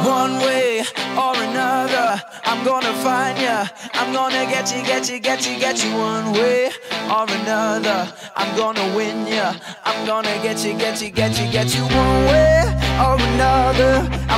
One way or another, I'm gonna find ya. I'm gonna get you, get you, get you, get you. One way or another, I'm gonna win ya. I'm gonna get you, get you, get you, get you. One way or another.